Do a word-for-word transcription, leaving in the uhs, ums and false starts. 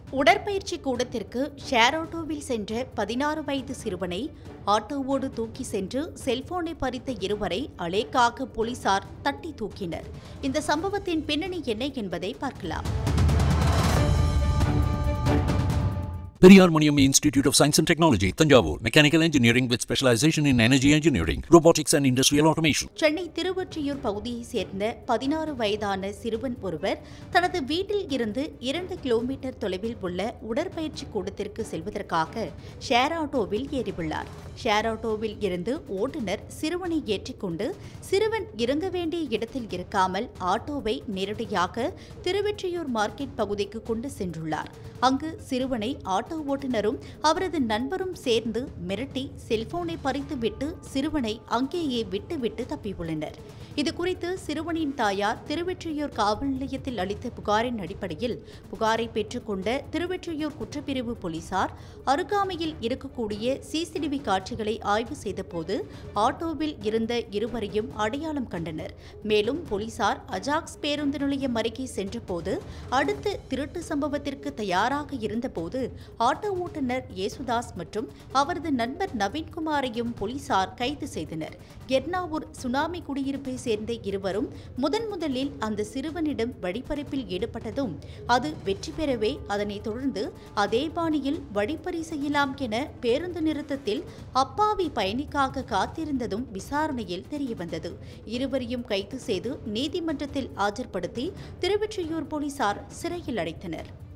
உடற்பயிற்சி கூடத்திற்கு ஷேர் ஆட்டோவில் சென்ற பதினாறு வயது சிறுவனை ஆட்டோவோடு தூக்கி சென்று செல்போனை பறித்த இருவரை அலேக்காக போலீசார் தட்டி தூக்கினர். இந்த சம்பவத்தின் பின்னணி என்ன என்பதை பார்க்கலாம். Periyar Maniam Institute of Science and Technology, Tanjavur. Mechanical Engineering with specialization in energy engineering, robotics and industrial automation. Chennai Thiruvottiyur பகுதியைச் சேர்ந்த பதினாறு வயதான சிறுவன் ஒருவர் தனது வீட்டில் இருந்து இரண்டு கிலோமீட்டர் தொலைவில் உள்ள உடற்பயிற்சி கூடத்திற்கு செல்வதற்காக ஷேர் ஆட்டோவில் ஏறியுள்ளார். ஷேர் ஆட்டோவில் இருந்து ஓட்டுநர் சிறுவனை ஏற்றிக்கொண்டு சிறுவன் இறங்க வேண்டிய இடத்தில் இருக்காமல் ஆட்டோவை நேரடியாக திருவொற்றியூர் மார்க்கெட் பகுதிக்கு கொண்டு சென்றுள்ளார். அங்கு சிறுவனை ஆட்டோ ஓட்டுநரும் அவரது நண்பரும் சேர்ந்து மிரட்டி செல்போனை பறித்துவிட்டு சிறுவனை அங்கேயே விட்டுவிட்டு தப்பியுள்ளனர். இதுகுறித்து சிறுவனின் தாயார் திருவொற்றியூர் காவல் நிலையத்தில் அளித்த புகாரின் அடிப்படையில் புகாரை பெற்றுக்கொண்ட திருவொற்றியூர் குற்றப்பிரிவு போலீசார் அருகாமையில் இருக்கக்கூடிய சிசிடிவி காட்சிகளை ஆய்வு செய்தபோது ஆட்டோவில் இருந்த இருவரையும் அடையாளம் கண்டனர். மேலும் போலீசார் அஜாக்ஸ் பேருந்து நிலையம் அருகே சென்றபோது அடுத்த திருட்டு சம்பவத்திற்கு தயாராக இருந்தபோது ஆட்டோ ஓட்டுநர் ஏசுதாஸ் மற்றும் அவரது நண்பர் நவீன்குமாரையும் போலீசார் கைது செய்தனர். எர்ணாவூர் சுனாமி குடியிருப்பை சேர்ந்த இருவரும் முதன் முதலில் அந்த சிறுவனிடம் வழிப்பறிப்பில் ஈடுபட்டதும் அது வெற்றி பெறவே அதனைத் தொடர்ந்து அதே பாணியில் வழிப்பறி செய்யலாம் என பேருந்து நிறுத்தத்தில் அப்பாவி பயணிக்காக காத்திருந்ததும் விசாரணையில் தெரியவந்தது. இருவரையும் கைது செய்து நீதிமன்றத்தில் ஆஜர்படுத்தி திருவொற்றியூர் போலீசார் சிறையில் அடைத்தனர்.